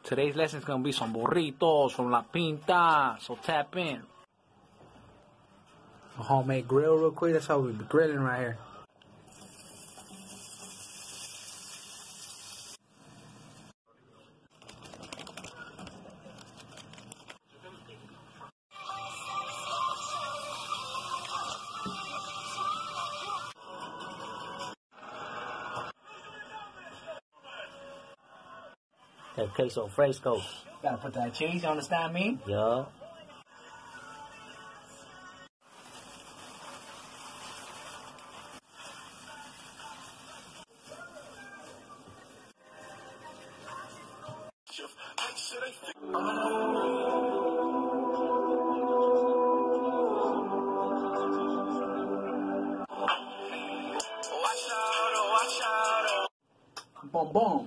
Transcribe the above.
Today's lesson is gonna be some burritos, some la pinta, so tap in. A homemade grill real quick, that's how we be grilling right here. That queso fresco. Gotta put that cheese, you understand me? Yeah. Boom, boom.